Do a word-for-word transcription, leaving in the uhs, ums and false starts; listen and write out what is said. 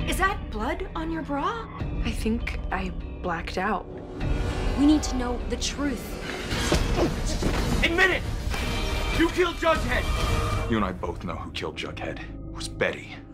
Is that blood on your bra? I think I blacked out. We need to know the truth. Admit it! You killed Jughead! You and I both know who killed Jughead. It was Betty.